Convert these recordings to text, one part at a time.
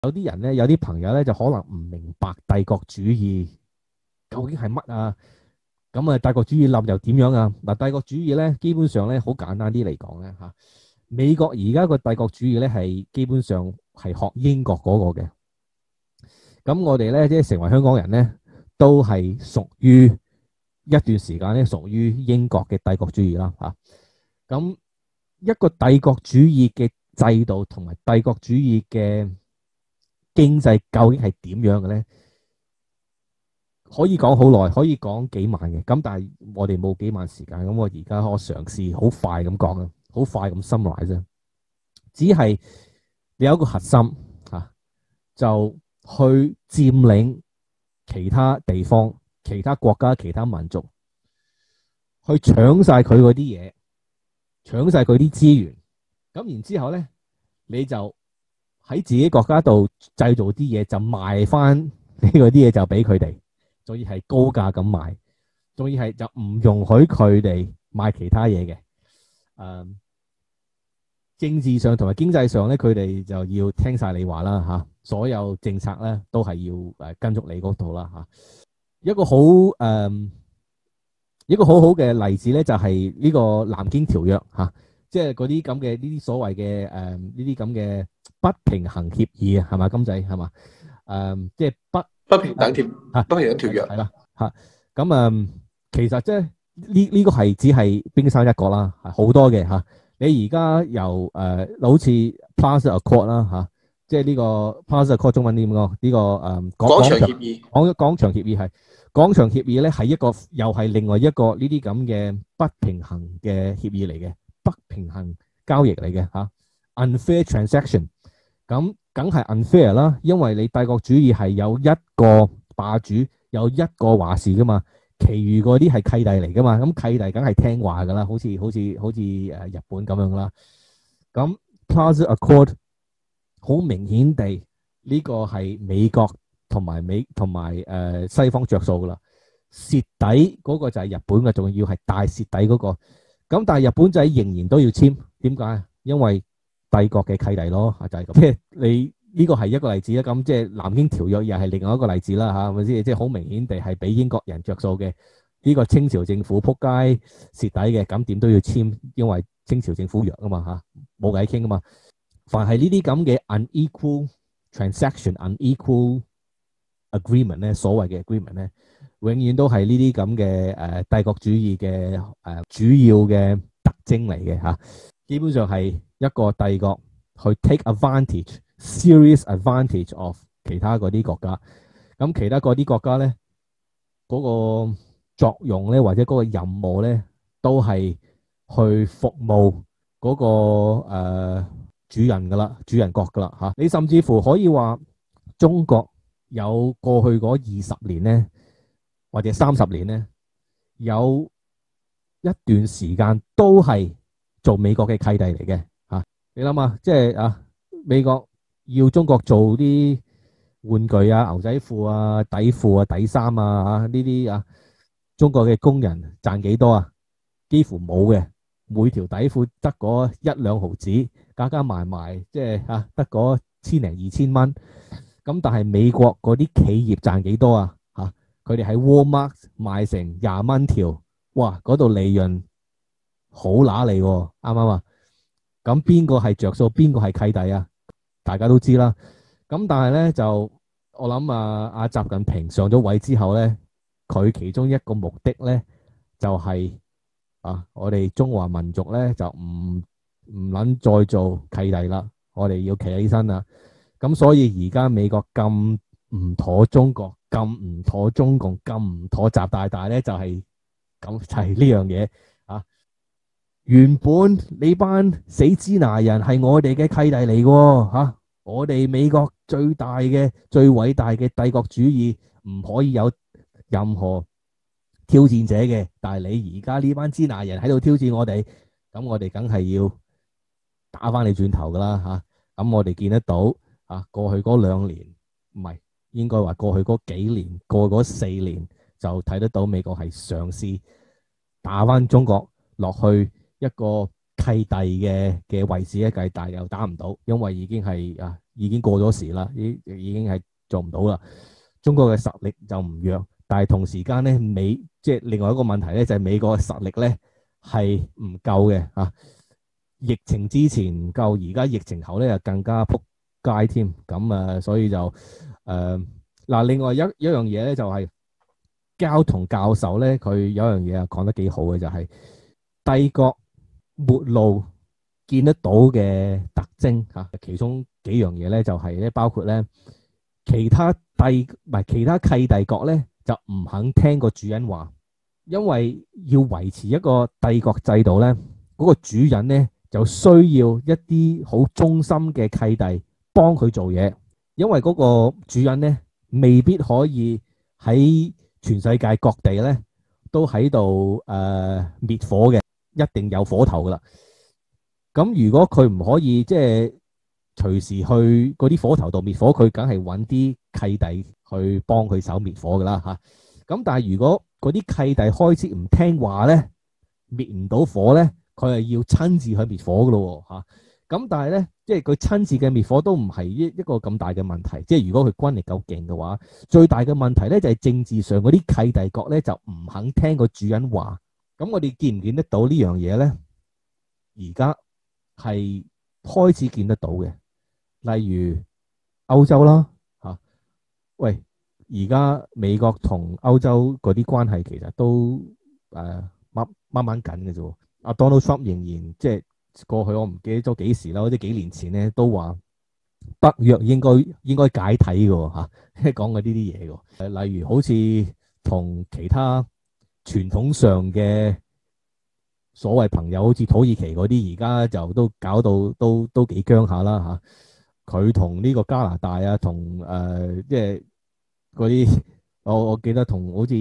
有啲人咧，有啲朋友咧就可能唔明白帝國主義究竟係乜啊？咁啊，帝國主義冧又點樣啊？嗱，帝國主義咧，基本上咧好簡單啲嚟講咧嚇，美國而家個帝國主義咧係基本上係學英國嗰個嘅。咁我哋咧即係成為香港人咧，都係屬於一段時間咧屬於英國嘅帝國主義啦嚇。咁一個帝國主義嘅制度同埋帝國主義嘅經濟究竟係點樣嘅咧？可以講好耐，可以講幾晚嘅。咁但係我哋冇幾晚時間，咁我而家我嘗試好快咁講啊，好快咁 summarize 啫。只係你有一個核心嚇，就去佔領其他地方、其他國家、其他民族，去搶晒佢嗰啲嘢，搶晒佢啲資源。咁然之後咧，你就喺自己國家度製造啲嘢，就賣翻呢嗰啲嘢就俾佢哋。仲要係高價咁賣，仲要係就唔容許佢哋賣其他嘢嘅。政治上同埋經濟上咧，佢哋就要聽晒你話啦嚇。所有政策咧都係要跟足你嗰度啦嚇。一個好好嘅例子咧，就係呢個南京條約嚇，即係嗰啲咁嘅呢啲所謂嘅呢啲咁嘅不平衡協議啊，係嘛，金仔係嘛？即係不平等條約係啦嚇。咁其實即係呢個係只係冰山一角啦，好多嘅嚇。你而家由好似 Plaza Accord 啦嚇，即係呢個 Plaza Accord 中文點講？呢個廣場協議， 廣場協議係廣場協議咧，係一個又係另外一個呢啲咁嘅不平衡嘅協議嚟嘅，不平衡交易嚟嘅嚇。Unfair transaction， 咁梗係 unfair 啦，因為你帝國主義係有一個霸主，有一個話事噶嘛，其餘嗰啲係契弟嚟噶嘛，咁契弟梗係聽話噶啦，好似日本咁樣啦。咁 Plaza Accord 好明顯地呢個係美國同埋西方着數噶啦，蝕底嗰個就係日本嘅，仲要係大蝕底嗰個。咁但係日本仔仍然都要簽，點解？因為帝國嘅契弟咯，就係咁。即係你呢個係一個例子啦。咁即係南京條約又係另外一個例子啦，嚇係咪先？即係好明顯地係俾英國人着數嘅。呢個清朝政府撲街蝕底嘅，咁點都要簽，因為清朝政府弱啊嘛嚇，冇計傾啊嘛。凡係呢啲咁嘅 unequal transaction、unequal agreement 咧，所謂嘅 agreement 咧，永遠都係呢啲咁嘅帝國主義嘅主要嘅特徵嚟嘅嚇。基本上係一個帝國去 take advantage、serious advantage of 其他嗰啲國家。咁其他嗰啲國家咧，嗰個作用咧，或者嗰個任務咧，都係去服務嗰個主人噶啦，主人國噶啦嚇。你甚至乎可以話中國有過去嗰20年咧，或者30年咧，有一段時間都係做美國嘅契弟嚟嘅嚇。你諗下，即係美國要中國做啲玩具啊、牛仔褲啊、底褲啊、底衫啊呢啲中國嘅工人賺幾多啊？幾乎冇嘅，每條底褲得嗰1-2毫子，加加埋埋即係得嗰1000零2000蚊。咁但係美國嗰啲企業賺幾多啊？佢哋喺 Walmart 賣成20蚊條，哇！嗰度利潤好揦脷喎，啱唔啱啊？咁邊個係着數？邊個係契弟啊？大家都知啦。咁但係咧就我諗阿習近平上咗位之後咧，佢其中一個目的咧就係我哋中華民族咧就唔撚再做契弟啦，我哋要企起身啦。咁所以而家美國咁唔妥中國，咁唔妥中共，咁唔妥習大大咧，就係咁就係呢樣嘢啊！原本呢班死支那人係我哋嘅契弟嚟嘅嚇，我哋美國最大嘅、最偉大嘅帝國主義唔可以有任何挑戰者嘅，但係你而家呢班支那人喺度挑戰我哋，咁我哋梗係要打翻你轉頭噶啦嚇！咁我哋見得到。過去嗰2年，唔係應該話過去嗰幾年，過去嗰4年就睇得到美國係嘗試打翻中國落去一個契弟嘅位置，但係又打唔到，因為已經係已經過咗時啦，已經係做唔到啦。中國嘅實力就唔弱，但係同時間咧即係另外一個問題咧，就係美國嘅實力咧係唔夠嘅啊。疫情之前唔夠，而家疫情後咧就更加撲街添。咁所以就嗱，另外一樣嘢咧就係交同教授咧，佢有樣嘢講得幾好嘅，就係帝國末路見得到嘅特徵嚇。其中幾樣嘢咧就係咧，包括咧其他契弟國咧就唔肯聽個主人話，因為要維持一個帝國制度咧，嗰個主人咧就需要一啲好忠心嘅契弟幫佢做嘢，因為嗰個主人咧未必可以喺全世界各地咧都喺度滅火嘅，一定有火頭噶啦。咁如果佢唔可以即係隨時去嗰啲火頭度滅火，佢梗係揾啲契弟去幫佢手滅火噶啦嚇。咁但係如果嗰啲契弟開始唔聽話咧，滅唔到火咧，佢係要親自去滅火噶咯嚇。咁但係咧，即係佢親自嘅滅火都唔係一個咁大嘅問題。即係如果佢軍力夠勁嘅話，最大嘅問題咧就係政治上嗰啲契弟國咧就唔肯聽個主人話。咁我哋見唔見得到呢樣嘢咧？而家係開始見得到嘅，例如歐洲啦嚇。喂，而家美國同歐洲嗰啲關係其實都掹緊嘅啫。阿 Donald Trump 仍然即係過去我唔記得咗幾時啦，好似幾年前咧都話北約應該解體嘅嚇，講過呢啲嘢嘅。例如好似同其他傳統上嘅所謂朋友，好似土耳其嗰啲，而家就都搞到都幾僵下啦嚇。佢同呢個加拿大啊，同即係嗰啲我記得同好似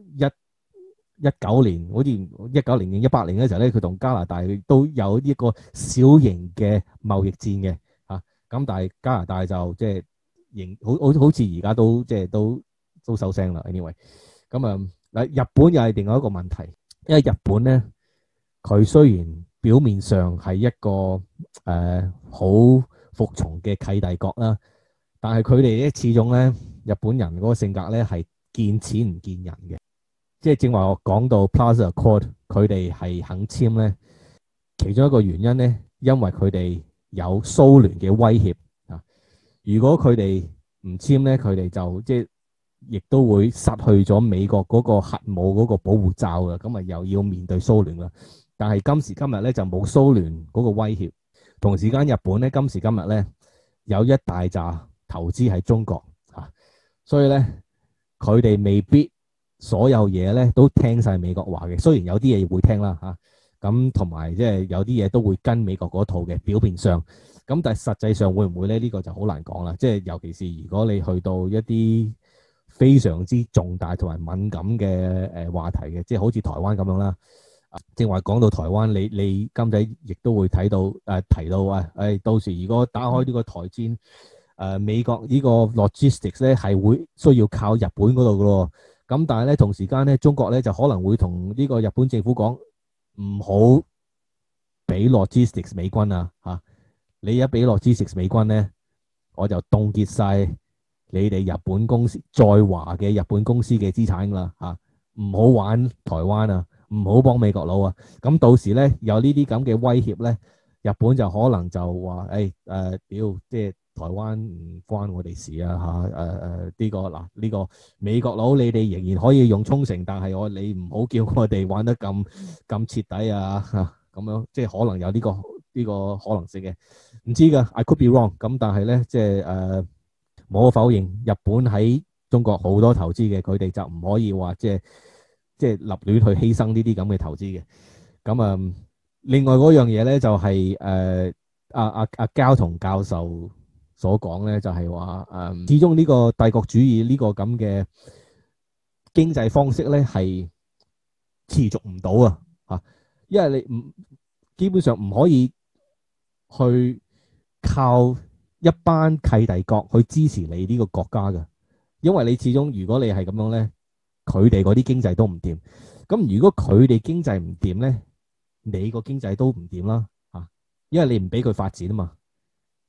19年，好似19年定18年嘅時候咧，佢同加拿大都有一個小型嘅貿易戰嘅嚇。咁但係加拿大就即係好似而家都即係都收聲啦。anyway， 咁嗱，日本又係另外一個問題，因為日本咧佢雖然表面上係一個好服從嘅契弟國啦，但係佢哋咧始終咧日本人嗰個性格咧係見錢唔見人嘅。即係正話我講到 Plaza Accord， 佢哋係肯簽咧，其中一個原因咧，因為佢哋有蘇聯嘅威脅啊。如果佢哋唔簽咧，佢哋就即係亦都會失去咗美國嗰個核武嗰個保護罩嘅，咁啊又要面對蘇聯啦。但係今時今日咧就冇蘇聯嗰個威脅，同時間日本咧今時今日咧有一大紮投資喺中國啊，所以咧佢哋未必所有嘢咧都聽晒美國話嘅，雖然有啲嘢會聽啦嚇，咁同埋即係有啲嘢都會跟美國嗰套嘅表面上，咁但係實際上會唔會咧？呢個就好難講啦。即係尤其是如果你去到一啲非常之重大同埋敏感嘅話題嘅，即係好似台灣咁樣啦。正話講到台灣，你金仔亦都會睇到提到啊，到時如果打開呢個台戰，美國呢個 logistics 咧係會需要靠日本嗰度噶咯。咁但係咧同時間咧，中國咧就可能會同呢個日本政府講唔好俾 logistics 美軍啊嚇！你一俾 logistics 美軍咧，我就凍結晒你哋日本公司在華嘅日本公司嘅資產啦嚇！唔好玩台灣啊，唔好幫美國佬啊！咁到時咧有呢啲咁嘅威脅咧，日本就可能就話屌，即係台灣唔關我哋事啊嚇！呢個嗱呢個美國佬你哋仍然可以用沖繩，但係你唔好叫我哋玩得咁徹底啊嚇！咁樣即係可能有呢個可能性嘅，唔知㗎，I could be wrong。咁但係咧即係無可否認，日本喺中國好多投資嘅，佢哋就唔可以話即係立亂去犧牲呢啲咁嘅投資嘅。咁另外嗰樣嘢咧就係阿交同教授所講咧，就係話始終呢個帝國主義呢個咁嘅經濟方式咧係持續唔到啊嚇，因為你基本上唔可以去靠一班契弟國去支持你呢個國家嘅，因為你始終如果你係咁樣咧，佢哋嗰啲經濟都唔掂。咁如果佢哋經濟唔掂咧，你個經濟都唔掂啦嚇，因為你唔俾佢發展啊嘛。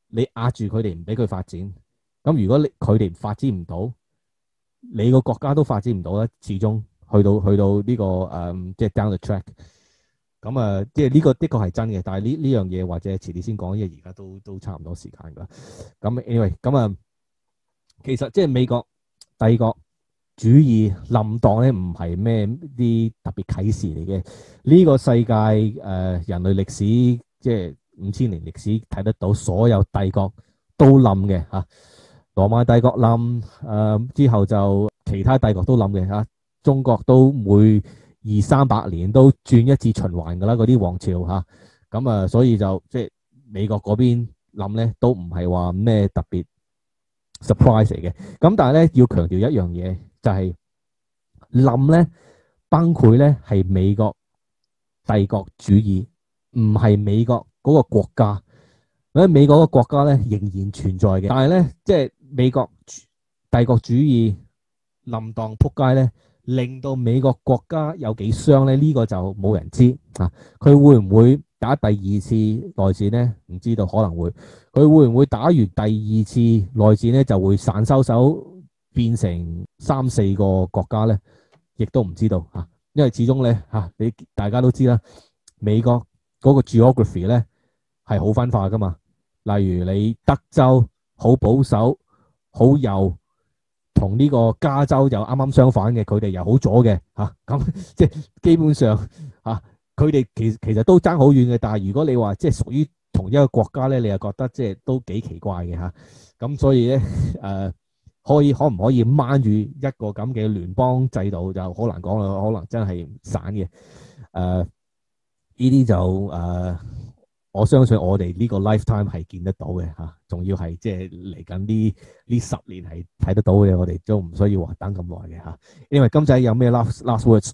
你壓住佢哋唔俾佢發展，咁如果佢哋發展唔到，你個國家都發展唔到咧，始終去到呢、個即係 down the track。咁即係呢個的確係真嘅，但係呢樣嘢或者遲啲先講，因為而家都差唔多時間㗎啦。咁 anyway，咁其實即係美國帝國主義冧檔咧，唔係咩啲特別啟示嚟嘅。呢個世界人類歷史即係5000年歷史睇得到，所有帝國都冧嘅嚇。羅馬帝國冧，之後就其他帝國都冧嘅嚇。中國都每200-300年都轉一次循環㗎啦，嗰啲王朝嚇。咁所以就即係美國嗰邊冧咧，都唔係話咩特別 surprise 嚟嘅。咁但係咧要強調一樣嘢，就係冧咧崩潰咧係美國帝國主義，唔係美國嗰個國家。咁美國個國家咧仍然存在嘅，但係咧即係美國帝國主義冧檔撲街咧，令到美國國家有幾傷咧？呢個就冇人知啊！佢會唔會打第二次內戰咧？唔知道，可能會。佢會唔會打完第二次內戰咧，就會散收手變成3-4個國家咧？亦都唔知道嚇，因為始終咧嚇，大家都知啦，美國嗰個 geography 咧係好分化噶嘛。例如你德州好保守、好右，同呢個加州又啱啱相反嘅，佢哋又好左嘅嚇。咁即係基本上嚇，佢哋其實都爭好遠嘅。但係如果你話即係屬於同一個國家咧，你又覺得即係都幾奇怪嘅嚇。咁所以咧可唔可以掹住一個咁嘅聯邦制度就好難講啦，可能真係散嘅。呢啲就我相信我哋呢個 lifetime 係見得到嘅嚇，仲要係即係嚟緊呢10年係睇得到嘅，我哋都唔需要話等咁耐嘅嚇。因為金仔有咩 last words？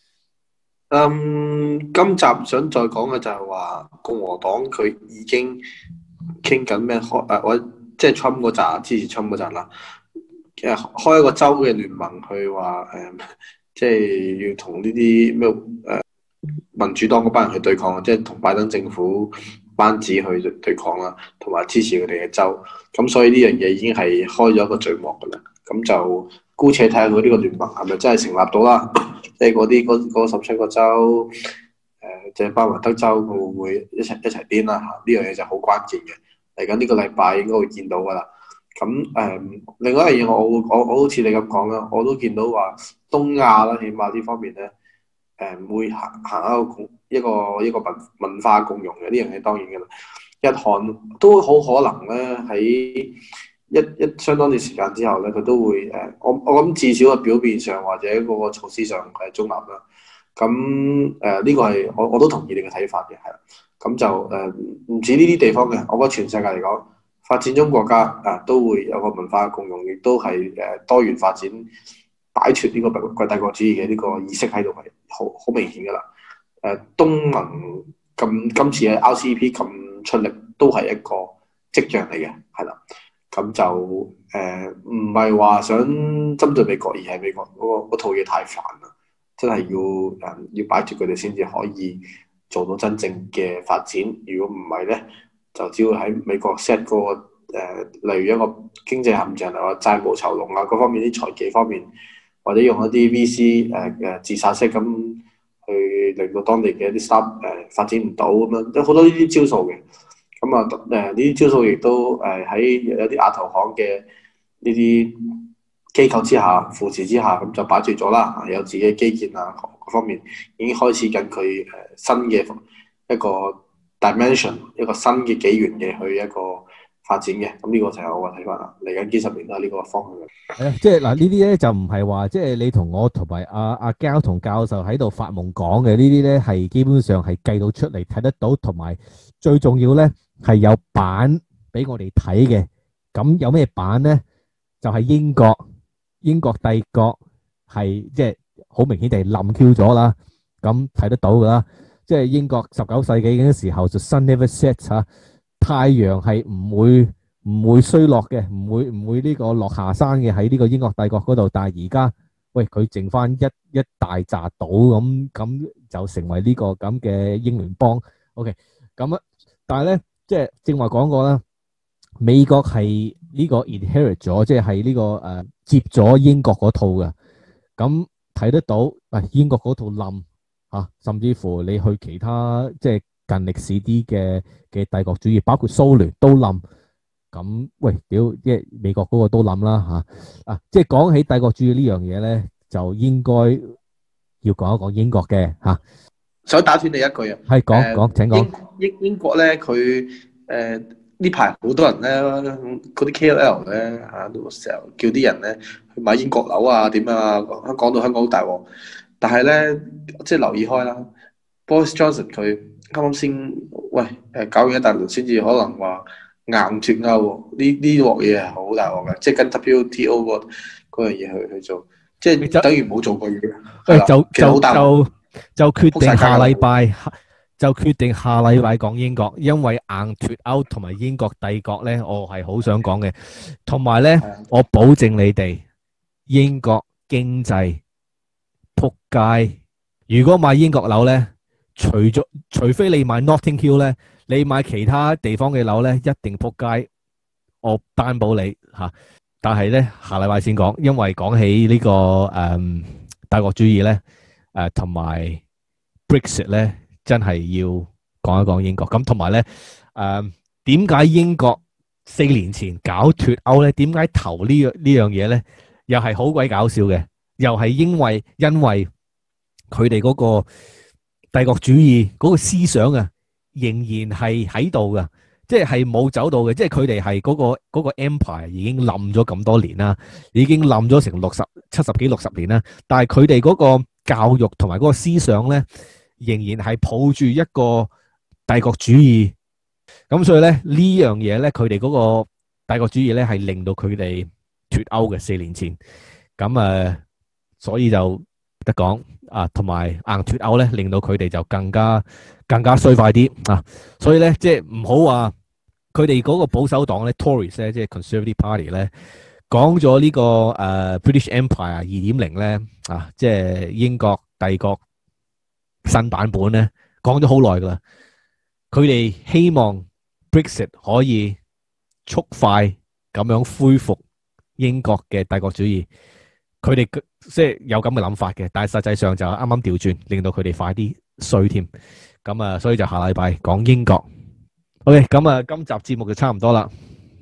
今集想再講嘅就係話共和黨佢已經傾緊咩我即係 Trump 嗰扎支持 Trump 嗰扎啦，開一個州嘅聯盟去話即係要同呢啲咩民主黨嗰班人去對抗，即係同拜登政府班子去對抗啦，同埋支持佢哋嘅州。咁所以呢樣嘢已經係開咗一個序幕㗎啦。咁就姑且睇下佢呢個聯盟係咪真係成立到啦？即係嗰17個州，即係包括德州，佢會唔會一齊癲啦？嚇，呢樣嘢就好關鍵嘅。嚟緊呢個禮拜應該會見到㗎啦。咁另外一樣嘢，我好似你咁講啦，我都見到話東亞啦，起碼呢方面咧。會行一個文化共融嘅呢樣嘢，當然嘅啦。日韓都好可能咧喺一相當段時間之後咧，佢都會我諗至少嘅表面上或者嗰個措施上係中立啦。咁呢個係我都同意你嘅睇法嘅，係啦。咁就唔止呢啲地方嘅，我覺得全世界嚟講，發展中國家都會有個文化共融，亦都係多元發展。擺脱呢個帝國主義嘅呢個意識喺度係好明顯㗎啦。東盟今次喺 RCEP 咁出力，都係一個跡象嚟嘅，係啦。咁就唔係話想針對美國，而係美國嗰套嘢太煩啦，真係要擺脱佢哋先至可以做到真正嘅發展。如果唔係咧，就只會喺美國 set 嗰個例如一個經濟陷阱啊、債務囚籠啊各方面啲財技方面。或者用一啲 VC 自殺式咁去令到當地嘅一啲 startup 發展唔到咁樣，都好多呢啲招數嘅。咁呢啲招數亦都喺有啲亞投行嘅呢啲機構之下扶持之下，咁就擺脱咗啦。有自己嘅基建啊各方面已經開始緊佢新嘅一個 dimension， 一個新嘅紀元嘅去一個發展嘅。咁呢個就係我嘅睇法啦。嚟緊幾十年都係呢個方向嘅。 係啊，即係嗱呢啲咧就唔係話即係你同我同埋阿膠同教授喺度發夢講嘅，呢啲咧係基本上係計到出嚟睇得到，同埋最重要咧係有版俾我哋睇嘅。咁有咩版咧？就係英國帝國係即係好明顯地冧 Q 咗啦。咁睇得到㗎啦，即係英國19世紀嘅時候就 sun never set 嚇，太陽係唔會衰落嘅，唔會呢個落下山嘅喺呢個英國帝國嗰度。但係而家喂佢剩翻一大紮島咁就成為呢個咁嘅英聯邦。OK，咁但係咧即係正話講過啦， 美國係呢個 inherit 咗，即係呢個接咗英國嗰套嘅。咁睇得到，英國嗰套冧甚至乎你去其他即係近歷史啲嘅帝國主義，包括蘇聯都冧。咁喂，屌，即係美國嗰個都冧啦即係講起帝國主義呢樣嘢咧，就應該要講一講英國嘅想打斷你一句啊， 係講，請講。 英國咧，佢呢排好多人咧，嗰啲 KOL 咧都成日叫啲人咧去買英國樓啊，點啊，講到香港好大鑊。但係咧，即係留意開啦，Boris Johnson 佢啱啱先搞完一大輪，先至可能話硬脫歐喎。呢鑊嘢係好大鑊嘅，即係跟 WTO 嗰樣嘢去做，即係等於冇做過嘢。 就決定下禮拜講英國，因為硬脫歐同埋英國帝國咧，我係好想講嘅。同埋咧，我保證你哋英國經濟撲街。如果買英國樓咧，除非你買 Notting Hill 咧，你買其他地方嘅樓咧，一定撲街。我擔保你但係咧，下禮拜先講，因為講起呢個帝國主義咧。同埋 Brexit 咧，真係要講一講英國。咁同埋咧，點解英國4年前搞脫歐咧？點解投呢樣嘢咧？又係好鬼搞笑嘅，又係因為佢哋嗰個帝國主義嗰個思想啊，仍然係喺度噶，即係冇走到嘅。即係佢哋係嗰個 empire 已經冧咗咁多年啦，已經冧咗成70幾60年啦。但係佢哋嗰個教育同埋嗰個思想咧，仍然係抱住一個帝國主義。咁所以咧，呢樣嘢咧，佢哋嗰個帝國主義咧，係令到佢哋脫歐嘅4年前。咁所以就得講同埋硬脫歐咧，令到佢哋就更加衰快啲所以咧，即係唔好話佢哋嗰個保守黨咧 ，Tories 咧，即係 Conservative Party 咧。講咗呢個British Empire 2.0咧即係英國帝國新版本咧，講咗好耐噶啦。佢哋希望 Brexit 可以速快咁樣恢復英國嘅帝國主義。佢哋即係有咁嘅諗法嘅，但係實際上就啱啱調轉，令到佢哋快啲衰添。咁所以就下禮拜講英國。OK，咁今集節目就差唔多啦。